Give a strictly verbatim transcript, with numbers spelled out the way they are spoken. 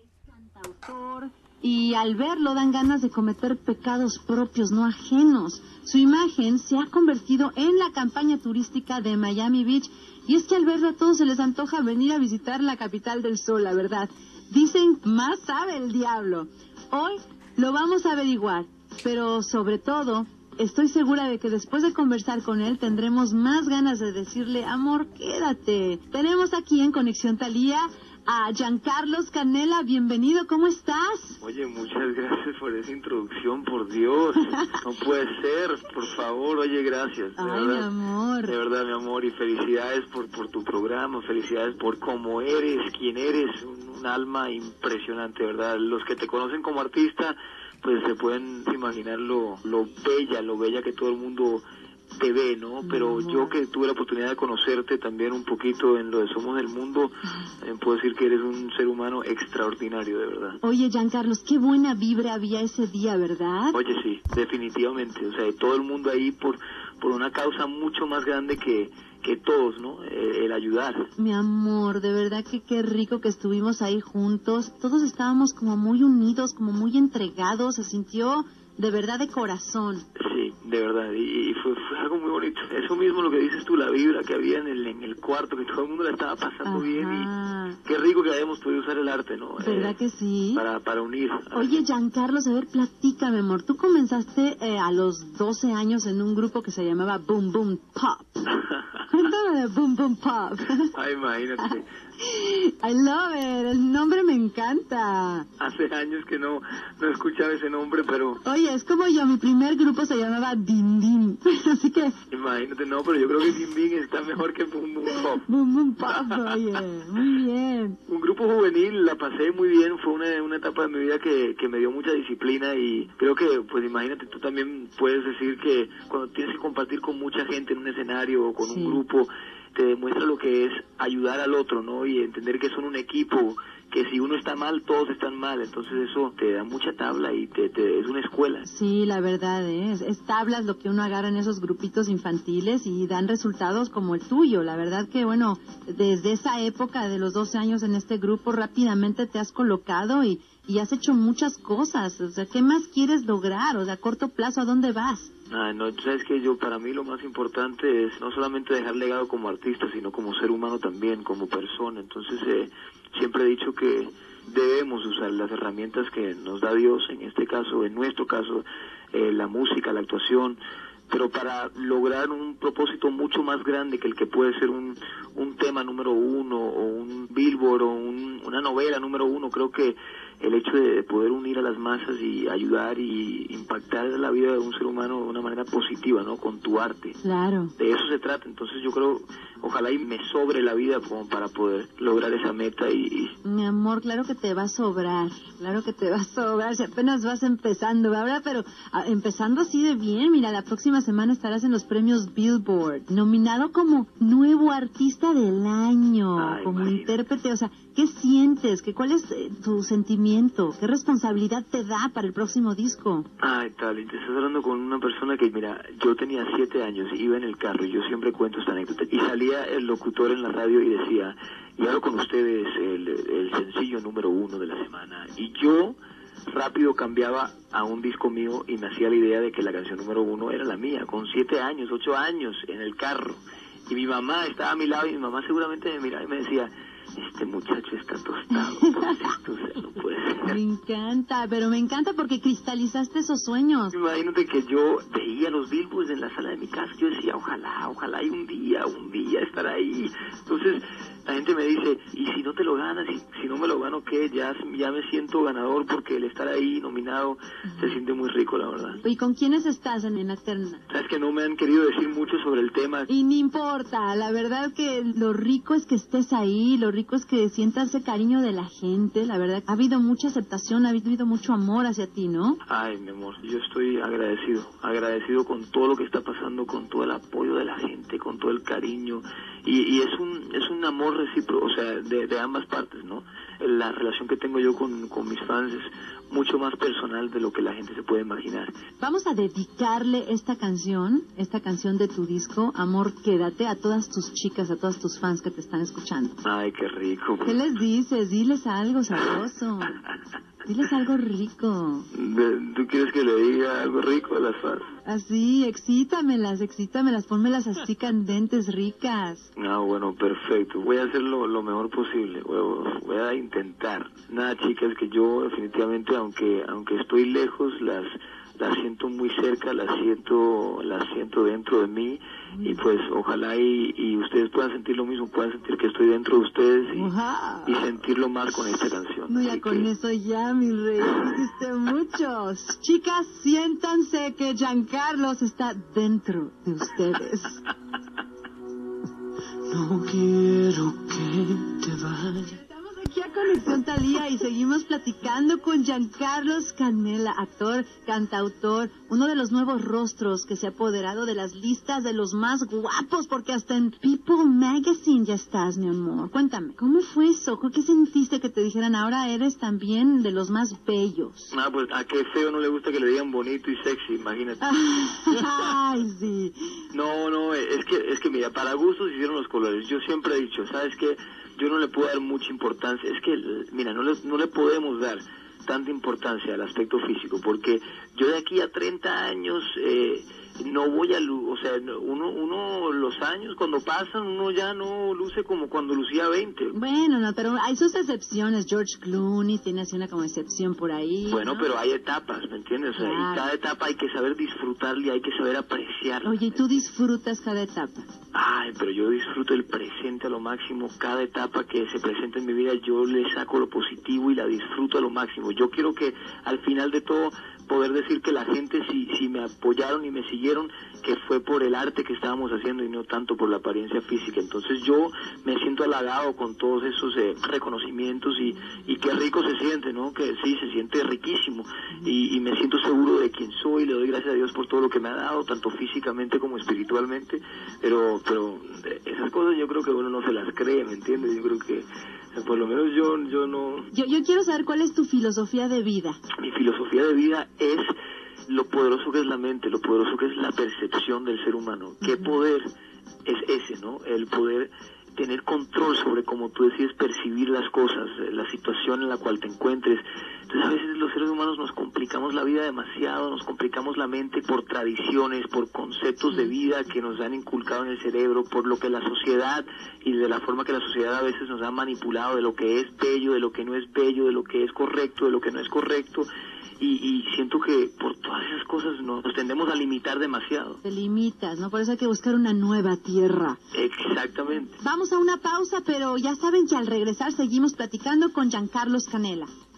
Cantautor, y al verlo dan ganas de cometer pecados propios, no ajenos. Su imagen se ha convertido en la campaña turística de Miami Beach, y es que al verlo a todos se les antoja venir a visitar la capital del sol, la verdad. Dicen, más sabe el diablo. Hoy lo vamos a averiguar, pero sobre todo, estoy segura de que después de conversar con él tendremos más ganas de decirle, amor, quédate. Tenemos aquí en Conexión Thalía a Giancarlos Canela. Bienvenido, ¿cómo estás? Oye, muchas gracias por esa introducción, por Dios. No puede ser, por favor, oye, gracias. De Ay, verdad, mi amor. De verdad, mi amor, y felicidades por, por tu programa, felicidades por cómo eres, quién eres, un, un alma impresionante, ¿verdad? Los que te conocen como artista, pues se pueden imaginar lo, lo bella, lo bella que todo el mundo te ve, ¿no? Pero no. Yo que tuve la oportunidad de conocerte también un poquito en lo de Somos del Mundo, eh, puedo decir que eres un ser humano extraordinario, de verdad. Oye, Giancarlos, qué buena vibra había ese día, ¿verdad? Oye, sí, definitivamente, o sea, todo el mundo ahí por por una causa mucho más grande que que todos, ¿no? Eh, el ayudar. Mi amor, de verdad que qué rico que estuvimos ahí juntos. Todos estábamos como muy unidos, como muy entregados. Se sintió de verdad de corazón. Sí, de verdad, y, y fue, fue algo muy bonito. Eso mismo lo que dices tú, la vibra que había en el en el cuarto, que todo el mundo la estaba pasando Ajá. bien, y qué rico que hayamos podido usar el arte, ¿no? ¿Verdad eh, que sí? Para, para unir. Oye, Giancarlos, a ver, platícame, amor. Tú comenzaste eh, a los doce años en un grupo que se llamaba Boom Boom Pop. Cuéntame de Boom Boom Pop. Ay, imagínate. I love it, el nombre me encanta. Hace años que no, no escuchaba ese nombre, pero... Oye, es como yo, mi primer grupo se llamaba Din Din, así que... Imagínate, no, pero yo creo que Din Din está mejor que Boom Boom Pop. Boom Boom Pop, oye, muy bien. Un grupo juvenil, la pasé muy bien, fue una, una etapa de mi vida que, que me dio mucha disciplina, y creo que, pues imagínate, tú también puedes decir que cuando tienes que compartir con mucha gente en un escenario o con sí. un grupo, te demuestra lo que es ayudar al otro, ¿no? Y entender que son un equipo, que si uno está mal, todos están mal. Entonces eso te da mucha tabla y te, te es una escuela. Sí, la verdad es, es tablas lo que uno agarra en esos grupitos infantiles y dan resultados como el tuyo. La verdad que, bueno, desde esa época de los doce años en este grupo, rápidamente te has colocado y, y has hecho muchas cosas. O sea, ¿qué más quieres lograr? O sea, a corto plazo, ¿a dónde vas? Ah, no, sabes que yo, para mí lo más importante es no solamente dejar legado como artista, sino como ser humano también, como persona. Entonces, eh, siempre he dicho que debemos usar las herramientas que nos da Dios, en este caso, en nuestro caso, eh, la música, la actuación, pero para lograr un propósito mucho más grande que el que puede ser un, un tema número uno, o un billboard, o un, una novela número uno. Creo que el hecho de poder unir a las masas y ayudar y impactar la vida de un ser humano de una manera positiva, ¿no? Con tu arte. Claro. De eso se trata. Entonces yo creo, ojalá y me sobre la vida como para poder lograr esa meta y... y... Mi amor, claro que te va a sobrar, claro que te va a sobrar, si apenas vas empezando, ¿verdad? Pero a, empezando así de bien, mira, la próxima semana estarás en los premios Billboard, nominado como Nuevo Artista del Año, Ay, como imagínate. intérprete. O sea, ¿qué sientes? ¿Qué, ¿Cuál es eh, tu sentimiento? ¿Qué responsabilidad te da para el próximo disco? Ay, tal, y te estás hablando con una persona que, mira, yo tenía siete años, iba en el carro, y yo siempre cuento esta anécdota, y salía el locutor en la radio y decía, y ahora con ustedes el, el sencillo número uno de la semana, y yo rápido cambiaba a un disco mío y me hacía la idea de que la canción número uno era la mía, con siete años, ocho años, en el carro, y mi mamá estaba a mi lado, y mi mamá seguramente me miraba y me decía, este muchacho está tostado, entonces no puede ser. Me encanta, pero me encanta porque cristalizaste esos sueños. Imagínate que yo veía los billboards en la sala de mi casa, yo decía, ojalá, ojalá y un día, un día estar ahí. Entonces la gente me dice, y si no te lo ganas, y si no me lo gano, ¿qué? Ya, ya me siento ganador, porque el estar ahí nominado uh-huh. se siente muy rico, la verdad. ¿Y con quiénes estás en, en la terna? Sabes que no me han querido decir mucho sobre el tema. Y no importa, la verdad que lo rico es que estés ahí, lo rico es que sientas ese cariño de la gente. La verdad, ha habido mucha aceptación, ha habido mucho amor hacia ti, ¿no? Ay, mi amor, yo estoy agradecido, agradecido con todo lo que está pasando, con todo el apoyo de la gente, con todo el cariño, y, y es un es un amor recíproco, o sea, de, de ambas partes, ¿no? la relación que tengo yo con, con mis fans es mucho más personal de lo que la gente se puede imaginar. Vamos a dedicarle esta canción, esta canción de tu disco, Amor, Quédate, a todas tus chicas, a todas tus fans que te están escuchando. Ay, qué rico. ¿Qué les dices? Diles algo sabroso. Diles algo rico. ¿Tú quieres que le diga algo rico a las fans? Así, excítamelas, excítamelas, pónmelas así candentes, ricas. Ah, bueno, perfecto. Voy a hacerlo lo mejor posible. Voy, voy a intentar. Nada, chicas, que yo definitivamente, aunque aunque estoy lejos, las las siento muy cerca, las siento las siento dentro de mí, y pues ojalá y, y ustedes puedan sentir lo mismo, puedan sentir que estoy dentro de ustedes y, y sentirlo más con esta canción. No, ya con que... eso ya, mi rey, dijiste muchos. Chicas, siéntanse que Giancarlos está dentro de ustedes. No quiero que te vayas. Aquí a Conexión Thalía y seguimos platicando con Giancarlos Canela, actor, cantautor, uno de los nuevos rostros que se ha apoderado de las listas de los más guapos, porque hasta en People Magazine ya estás, mi amor. Cuéntame, ¿cómo fue eso? ¿Qué sentiste que te dijeran ahora eres también de los más bellos? Ah, pues a qué feo no le gusta que le digan bonito y sexy, imagínate. Ay, sí. No, no, es que, es que mira, para gustos hicieron los colores. Yo siempre he dicho, ¿sabes qué? Yo no le puedo dar mucha importancia, es que, mira, no le, no le podemos dar tanta importancia al aspecto físico, porque yo de aquí a treinta años eh, no voy a, o sea, uno, uno, los años cuando pasan, uno ya no luce como cuando lucía veinte. Bueno, no, pero hay sus excepciones. George Clooney tiene así una como excepción por ahí. Bueno, ¿no? Pero hay etapas, ¿me entiendes? Claro. O sea, y cada etapa hay que saber disfrutarla y hay que saber apreciarla. Oye, ¿y tú disfrutas cada etapa? Ay, pero yo disfruto el presente a lo máximo. Cada etapa que se presenta en mi vida yo le saco lo positivo y la disfruto a lo máximo. Yo quiero que al final de todo poder decir que la gente, si, si me apoyaron y me siguieron, que fue por el arte que estábamos haciendo y no tanto por la apariencia física. Entonces yo me siento halagado con todos esos eh, reconocimientos y, y qué rico se siente, ¿no? Que sí, se siente riquísimo y, y me siento seguro de quién soy. Le doy gracias a Dios por todo lo que me ha dado, tanto físicamente como espiritualmente, pero pero esas cosas yo creo que uno no se las cree, ¿me entiendes? Yo creo que por lo menos yo, yo no... Yo, yo quiero saber cuál es tu filosofía de vida. Mi filosofía de vida es lo poderoso que es la mente, lo poderoso que es la percepción del ser humano. Uh-huh. ¿Qué poder es ese, no? El poder tener control sobre cómo tú decides percibir las cosas, la situación en la cual te encuentres. Entonces a veces los seres humanos nos complicamos la vida demasiado, nos complicamos la mente por tradiciones, por conceptos de vida que nos han inculcado en el cerebro, por lo que la sociedad y de la forma que la sociedad a veces nos ha manipulado, de lo que es bello, de lo que no es bello, de lo que es correcto, de lo que no es correcto. Y, y siento que por todas esas cosas nos, nos tendemos a limitar demasiado. Te limitas, ¿no? Por eso hay que buscar una nueva tierra. Exactamente. Vamos a una pausa, pero ya saben que al regresar seguimos platicando con Giancarlos Canela.